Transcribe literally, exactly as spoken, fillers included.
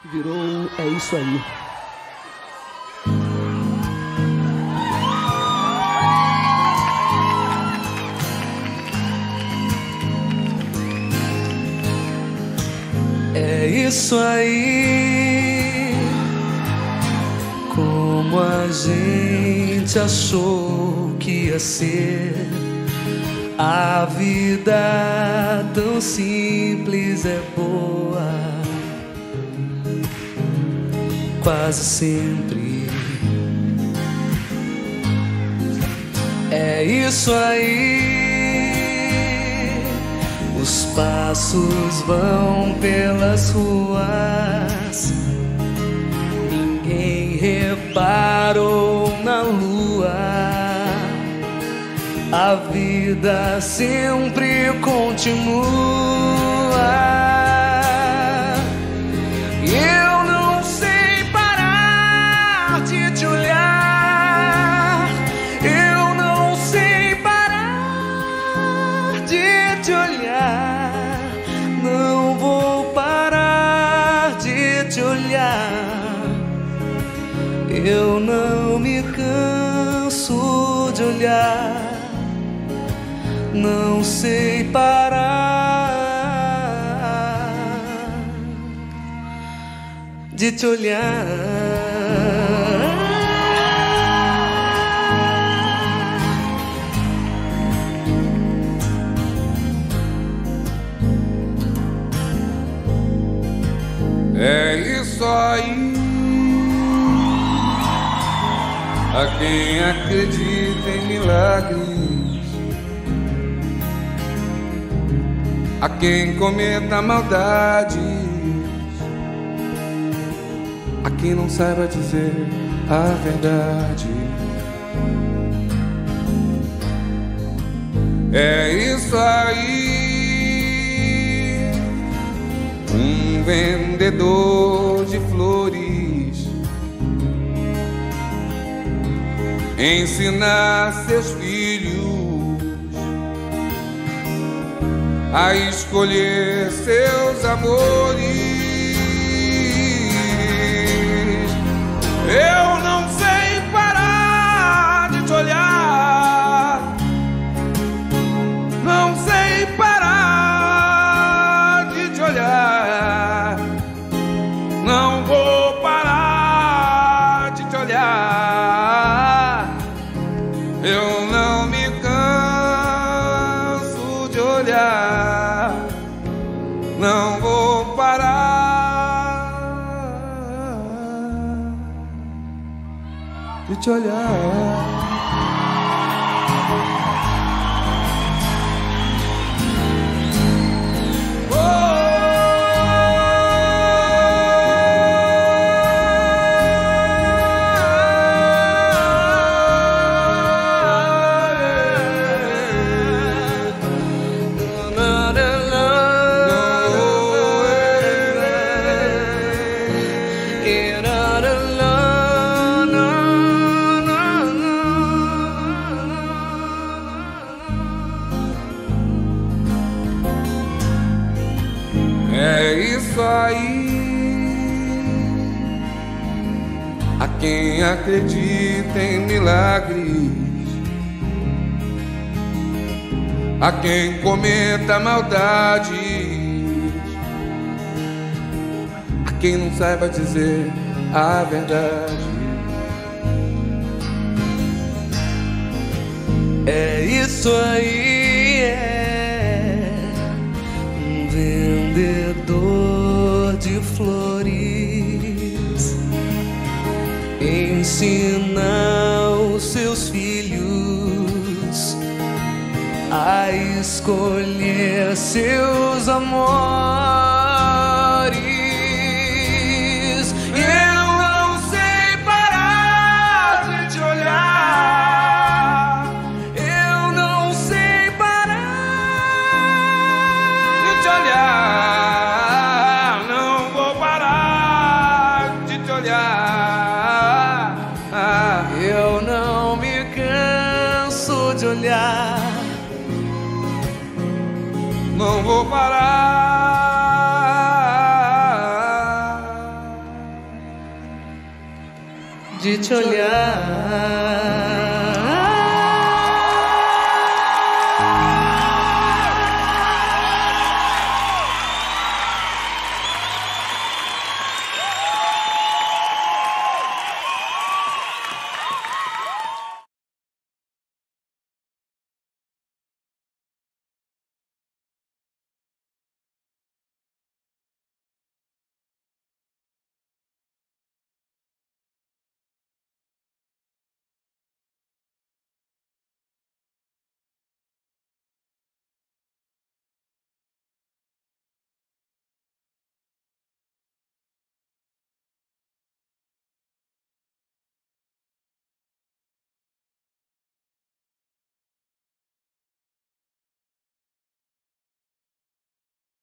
Virou É Isso Aí. É isso aí, como a gente achou que ia ser. A vida tão simples é boa, quase sempre. É isso aí, os passos vão pelas ruas, ninguém reparou na lua. A vida sempre continua. Eu não sei parar de te olhar. Eu não sei parar de te olhar. Não vou parar de te olhar. Eu não me canso de olhar. Não sei parar de te olhar. É isso aí, a quem acredita em milagres, a quem cometa maldades, a quem não saiba dizer a verdade. É isso aí, um vendedor de flores ensinar seus filhos a escolher seus amores. Eu não sei parar de te olhar. Não sei parar de te olhar. Não vou parar de te olhar. Eu não me canso de olhar. Não vou parar de te olhar. É isso aí, a quem acredita em milagres, a quem cometa maldades, a quem não saiba dizer a verdade. É isso aí, é um vendedor de flores ensina os seus filhos a escolher seus amores. E eu não sei parar de te olhar. Eu não sei parar De te olhar, não vou parar de te olhar. Eu não me canso de olhar. Não vou parar de te olhar.